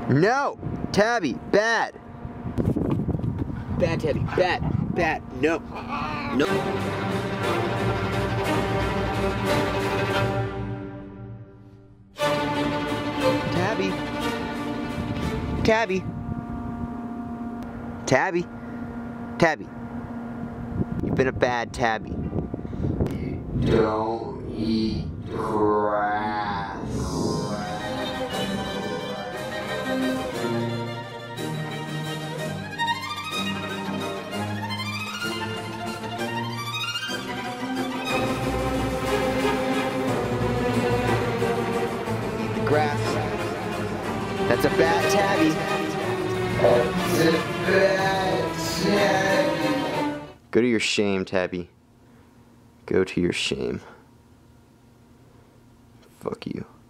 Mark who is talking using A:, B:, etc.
A: No! Tabby, bad! Bad, Tabby, bad, bad, no. No. Tabby. Tabby. Tabby. Tabby. You've been a bad Tabby. Don't eat grass. Eat the grass. That's a bad Tabby. That's a bad Tabby. Go to your shame, Tabby. Go to your shame. Fuck you.